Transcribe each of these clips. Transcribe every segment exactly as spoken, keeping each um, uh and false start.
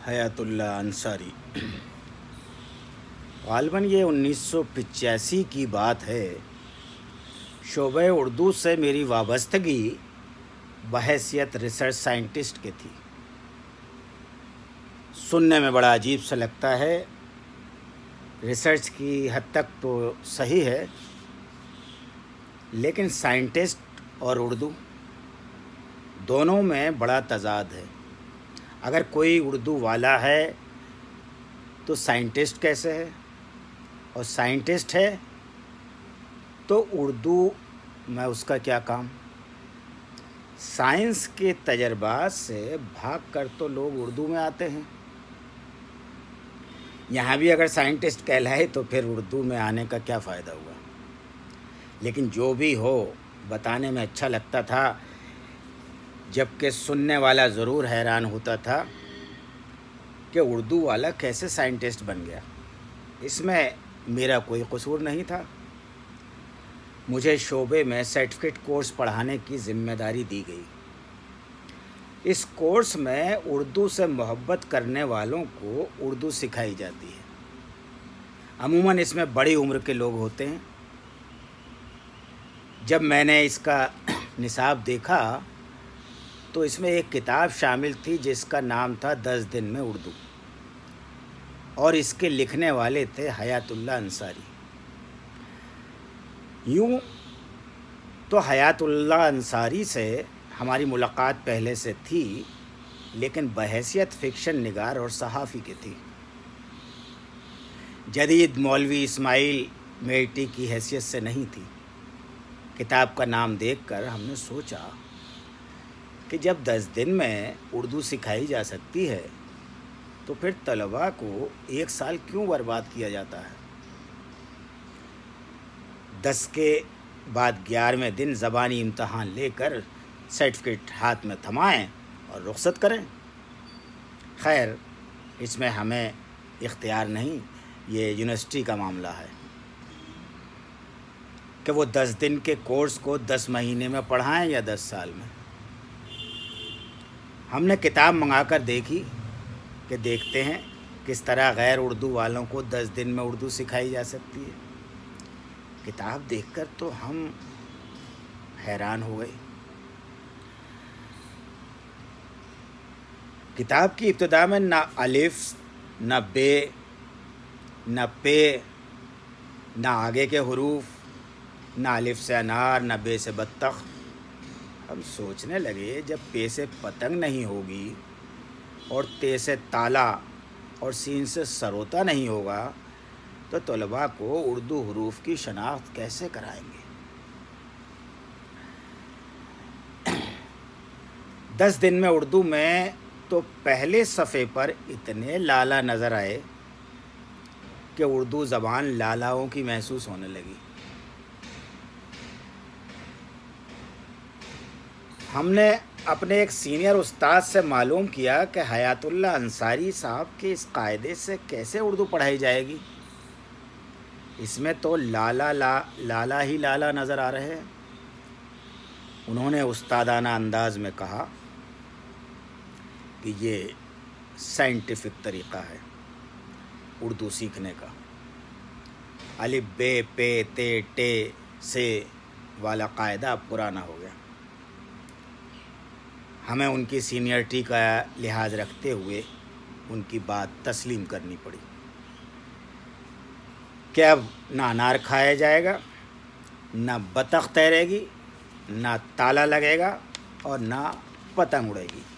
حیات اللہ انصاری۔ غالباً یہ انیس سو پچاسی کی بات ہے۔ شعبہ اردو سے میری وابستگی بحیثیت ریسرچ سائنٹسٹ کی تھی۔ سننے میں بڑا عجیب سا لگتا ہے، ریسرچ کی حد تک تو صحیح ہے، لیکن سائنٹسٹ اور اردو دونوں میں بڑا تضاد ہے۔ اگر کوئی اردو والا ہے تو سائنٹسٹ کیسے ہے، اور سائنٹسٹ ہے تو اردو میں اس کا کیا کام؟ سائنس کے تجربات سے بھاگ کر تو لوگ اردو میں آتے ہیں۔ یہاں بھی اگر سائنٹسٹ کہلائے تو پھر اردو میں آنے کا کیا فائدہ ہوا؟ لیکن جو بھی ہو، بتانے میں اچھا لگتا تھا، جبکہ سننے والا ضرور حیران ہوتا تھا کہ اردو والا کیسے سائنٹسٹ بن گیا۔ اس میں میرا کوئی قصور نہیں تھا۔ مجھے شعبے میں سرٹیفکیٹ کورس پڑھانے کی ذمہ داری دی گئی۔ اس کورس میں اردو سے محبت کرنے والوں کو اردو سکھائی جاتی ہے۔ عموماً اس میں بڑی عمر کے لوگ ہوتے ہیں۔ جب میں نے اس کا نصاب دیکھا تو اس میں ایک کتاب شامل تھی جس کا نام تھا دس دن میں اردو، اور اس کے لکھنے والے تھے حیات اللہ انصاری۔ یوں تو حیات اللہ انصاری سے ہماری ملاقات پہلے سے تھی، لیکن بحیثیت فکشن نگار اور صحافی کی تھی۔ جدید مولوی اسماعیل میٹی کی حیثیت سے نہیں تھی۔ کتاب کا نام دیکھ کر ہم نے سوچا کہ جب دس دن میں اردو سکھائی جا سکتی ہے تو پھر طلباء کو ایک سال کیوں برباد کیا جاتا ہے؟ دس کے بعد گیارہویں دن زبانی امتحان لے کر سرٹیفکیٹ ہاتھ میں تھمائیں اور رخصت کریں۔ خیر، اس میں ہمیں اختیار نہیں، یہ یونیورسٹی کا معاملہ ہے کہ وہ دس دن کے کورس کو دس مہینے میں پڑھائیں یا دس سال میں۔ ہم نے کتاب منگا کر دیکھی کہ دیکھتے ہیں کس طرح غیر اردو والوں کو دس دن میں اردو سکھائی جا سکتی ہے۔ کتاب دیکھ کر تو ہم حیران ہو گئے۔ کتاب کی ابتدا میں نہ الف، نہ بے، نہ پے، نہ آگے کے حروف، نہ الف سے انار، نہ بے سے بطخ۔ ہم سوچنے لگے جب پے سے پتنگ نہیں ہوگی اور تے سے تالا اور سین سے سروتا نہیں ہوگا تو طلباء کو اردو حروف کی شناخت کیسے کرائیں گے؟ دس دن میں اردو میں تو پہلے صفحے پر اتنے لالا نظر آئے کہ اردو زبان لالاؤں کی محسوس ہونے لگی۔ ہم نے اپنے ایک سینئر استاد سے معلوم کیا کہ حیات اللہ انصاری صاحب کے اس قاعدے سے کیسے اردو پڑھائی جائے گی۔ اس میں تو لالا لا لالا ہی لالا نظر آ رہے ہیں۔ انہوں نے استادانہ انداز میں کہا کہ یہ سائنٹیفک طریقہ ہے اردو سیکھنے کا۔ الف بے پے تے ٹے سے والا قاعدہ اب پرانا ہو گیا۔ ہمیں ان کی سینئرٹی کا لحاظ رکھتے ہوئے ان کی بات تسلیم کرنی پڑی کہ اب نہ انار کھایا جائے گا، نہ بطخ تیرے گی، نہ تالا لگے گا، اور نہ پتنگ اڑے گی۔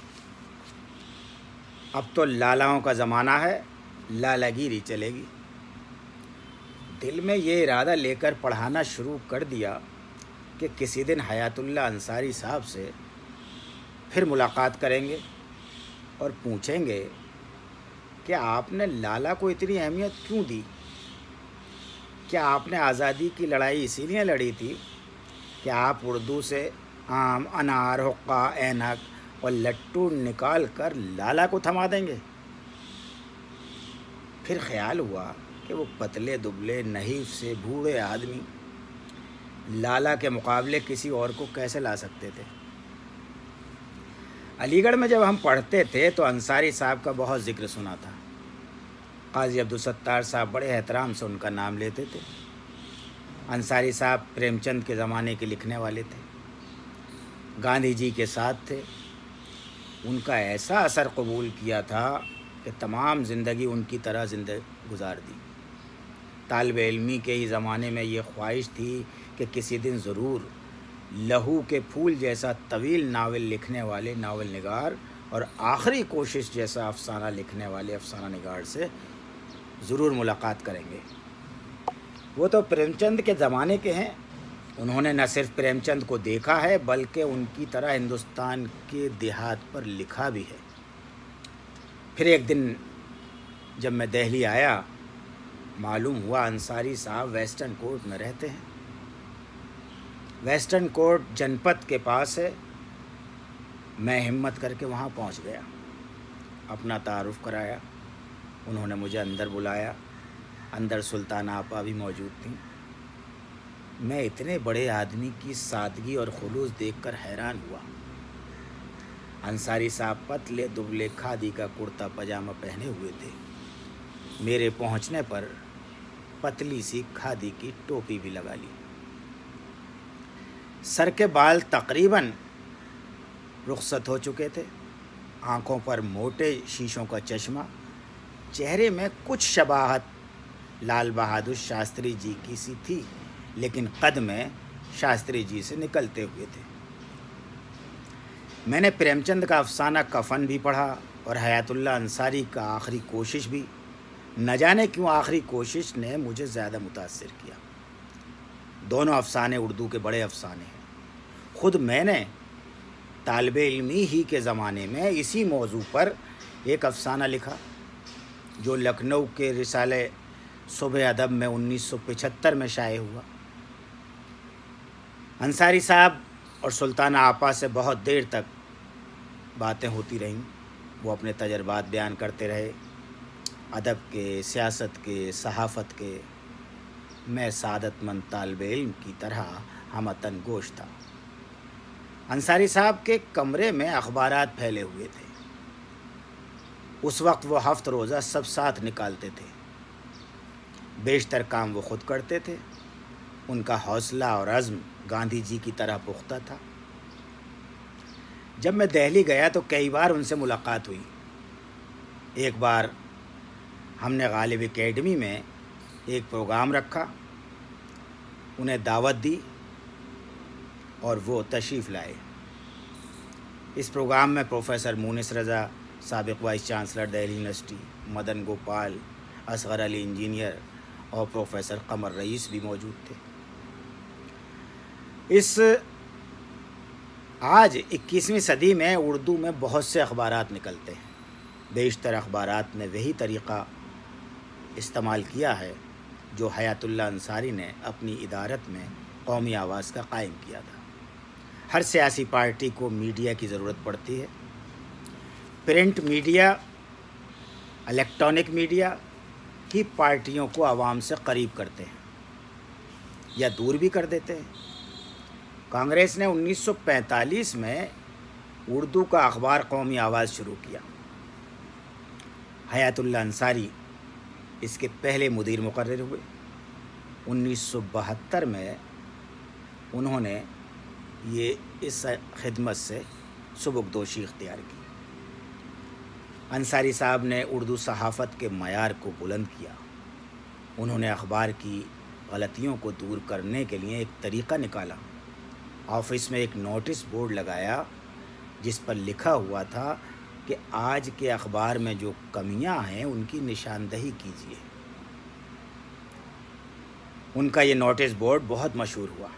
اب تو لالاؤں کا زمانہ ہے، لالا گیری چلے گی۔ دل میں یہ ارادہ لے کر پڑھانا شروع کر دیا کہ کسی دن حیات اللہ انصاری صاحب سے پھر ملاقات کریں گے اور پوچھیں گے کہ آپ نے لالا کو اتنی اہمیت کیوں دی؟ کیا آپ نے آزادی کی لڑائی اسی لیے لڑی تھی کہ آپ اردو سے آم، انار، حقہ، اینک اور لٹو نکال کر لالا کو تھما دیں گے؟ پھر خیال ہوا کہ وہ پتلے دبلے نحیف سے بوڑھے آدمی لالا کے مقابلے کسی اور کو کیسے لا سکتے تھے۔ علی گڑھ میں جب ہم پڑھتے تھے تو انصاری صاحب کا بہت ذکر سنا تھا. قاضی عبدالستار صاحب بڑے احترام سے ان کا نام لیتے تھے. انصاری صاحب پریم چند کے زمانے کے لکھنے والے تھے, گاندھی جی کے ساتھ تھے. ان کا ایسا اثر قبول کیا تھا کہ تمام زندگی ان کی طرح زندگی گزار دی. طالب علمی کے ہی زمانے میں یہ خواہش تھی کہ کسی دن ضرور لہو کے پھول جیسا طویل ناول لکھنے والے ناول نگار اور آخری کوشش جیسا افسانہ لکھنے والے افسانہ نگار سے ضرور ملاقات کریں گے. وہ تو پریم چند کے زمانے کے ہیں. انہوں نے نہ صرف پریم چند کو دیکھا ہے بلکہ ان کی طرح ہندوستان کے دیہات پر لکھا بھی ہے. پھر ایک دن جب میں دہلی آیا معلوم ہوا انصاری صاحب ویسٹرن کورٹ میں رہتے ہیں. ویسٹرن کورٹ جنپت کے پاس ہے. میں ہمت کر کے وہاں پہنچ گیا, اپنا تعارف کرایا. انہوں نے مجھے اندر بلایا. اندر سلطانہ آپا بھی موجود تھیں. میں اتنے بڑے آدمی کی سادگی اور خلوص دیکھ کر حیران ہوا. انصاری صاحب پتلے دبلے کھادی کا کرتا پاجامہ پہنے ہوئے تھے. میرے پہنچنے پر پتلی سی کھادی کی ٹوپی بھی لگا لی. سر کے بال تقریباً رخصت ہو چکے تھے. آنکھوں پر موٹے شیشوں کا چشمہ. چہرے میں کچھ شباہت لال بہادر شاستری جی کی سی تھی, لیکن قد میں شاستری جی سے نکلتے ہوئے تھے. میں نے پریم چند کا افسانہ کفن بھی پڑھا اور حیات اللہ انصاری کا آخری کوشش بھی. نہ جانے کیوں آخری کوشش نے مجھے زیادہ متاثر کیا. دونوں افسانے اردو کے بڑے افسانے ہیں. خود میں نے طالب علمی ہی کے زمانے میں اسی موضوع پر ایک افسانہ لکھا جو لکھنؤ کے رسالے صبح ادب میں انیس سو پچہتر میں شائع ہوا. انصاری صاحب اور سلطانہ آپا سے بہت دیر تک باتیں ہوتی رہیں. وہ اپنے تجربات بیان کرتے رہے, ادب کے, سیاست کے, صحافت کے. میں سعادت مند طالب علم کی طرح ہمتن گوش تھا. انصاری صاحب کے کمرے میں اخبارات پھیلے ہوئے تھے. اس وقت وہ ہفت روزہ سب ساتھ نکالتے تھے. بیشتر کام وہ خود کرتے تھے. ان کا حوصلہ اور عزم گاندھی جی کی طرح پختہ تھا. جب میں دہلی گیا تو کئی بار ان سے ملاقات ہوئی. ایک بار ہم نے غالب اکیڈمی میں ایک پروگرام رکھا, انہیں دعوت دی اور وہ تشریف لائے. اس پروگرام میں پروفیسر مونس رضا سابق vice chancellor Delhi university, Madan Gopal, Asghar Ali engineer اور پروفیسر قمر رئیس بھی موجود تھے. اس آج اکیسویں صدی میں اردو میں بہت سے اخبارات نکلتے ہیں. بیشتر اخبارات نے وہی طریقہ استعمال کیا ہے جو حیات اللہ انصاری نے اپنی ادارت میں قومی آواز کا قائم کیا تھا. ہر سیاسی پارٹی کو میڈیا کی ضرورت پڑتی ہے. پرنٹ میڈیا, الیکٹرانک میڈیا ہی پارٹیوں کو عوام سے قریب کرتے ہیں یا دور بھی کر دیتے ہیں. کانگریس نے انیس سو پینتالیس میں اردو کا اخبار قومی آواز شروع کیا. حیات اللہ انصاری اس کے پہلے مدیر مقرر ہوئے. انیس سو بہتر میں انہوں نے یہ اس خدمت سے سبکدوشی اختیار کی. انصاری صاحب نے اردو صحافت کے معیار کو بلند کیا. انہوں نے اخبار کی غلطیوں کو دور کرنے کے لیے ایک طریقہ نکالا. آفس میں ایک نوٹس بورڈ لگایا جس پر لکھا ہوا تھا کہ آج کے اخبار میں جو کمیاں ہیں ان کی نشاندہی کیجیے. ان کا یہ نوٹس بورڈ بہت مشہور ہوا.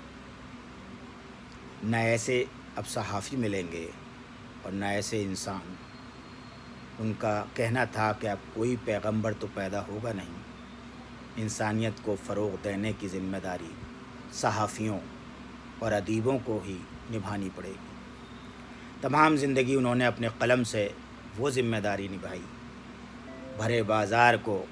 نہ ایسے اب صحافی ملیں گے اور نہ ایسے انسان. ان کا کہنا تھا کہ اب کوئی پیغمبر تو پیدا ہوگا نہیں. انسانیت کو فروغ دینے کی ذمہ داری صحافیوں اور ادیبوں کو ہی نبھانی پڑے گی. تمام زندگی انہوں نے اپنے قلم سے وہ ذمہ داری نبھائی. بھرے بازار کو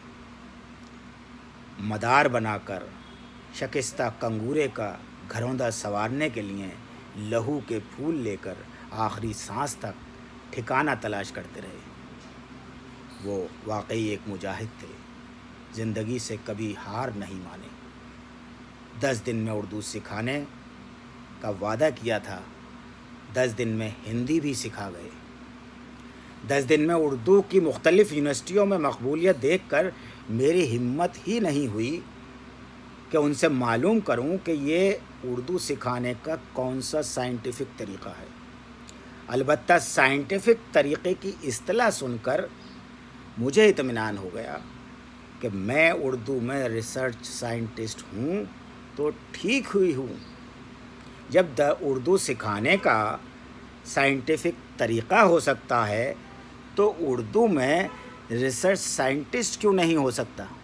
مدار بنا کر شکستہ کنگورے کا گھروندہ سنوارنے کے لیے لہو کے پھول لے کر آخری سانس تک ٹھکانہ تلاش کرتے رہے۔ وہ واقعی ایک مجاہد تھے، زندگی سے کبھی ہار نہیں مانے۔ دس دن میں اردو سکھانے کا وعدہ کیا تھا، دس دن میں ہندی بھی سکھا گئے۔ دس دن میں اردو کی مختلف یونیورسٹیوں میں مقبولیت دیکھ کر میری ہمت ہی نہیں ہوئی کہ ان سے معلوم کروں کہ یہ اردو سکھانے کا کون سا سائنٹیفک طریقہ ہے۔ البتہ سائنٹیفک طریقے کی اصطلاح سن کر مجھے اطمینان ہو گیا کہ میں اردو میں ریسرچ سائنٹسٹ ہوں تو ٹھیک ہوئی ہوں۔ جب دا اردو سکھانے کا سائنٹیفک طریقہ ہو سکتا ہے تو اردو میں ریسرچ سائنٹسٹ کیوں نہیں ہو سکتا؟